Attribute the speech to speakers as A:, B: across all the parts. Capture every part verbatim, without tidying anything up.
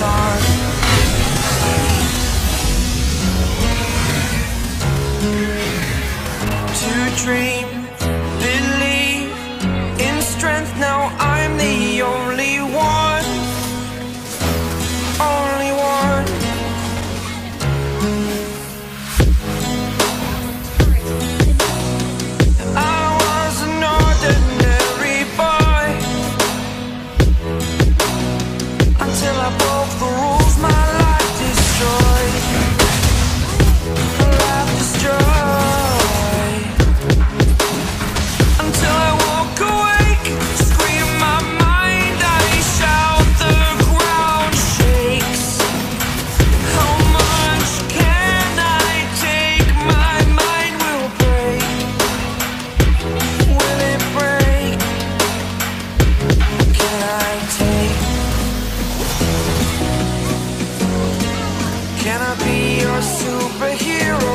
A: hard. To dream, believe in strength. Now I'm the only one, only one. I was an ordinary boy until I broke the rules. My life destroyed, my life destroyed. Until I walk awake, scream my mind, I shout, the ground shakes. How much can I take? My mind will break. Will it break? Can I take? Can I be your superhero?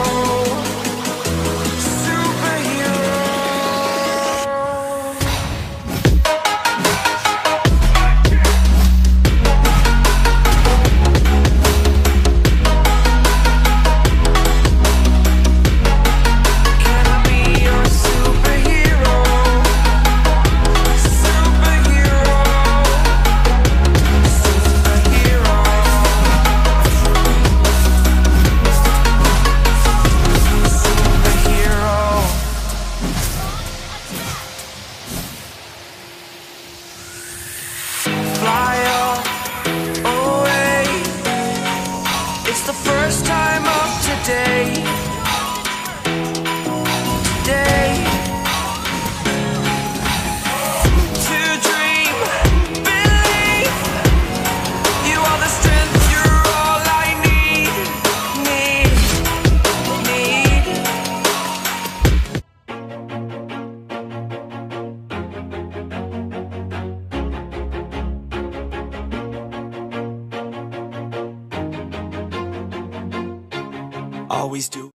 A: Fly away. It's the first time of today. Today. To dream, believe. You are the strength, you're all I need. Need, need. Always do.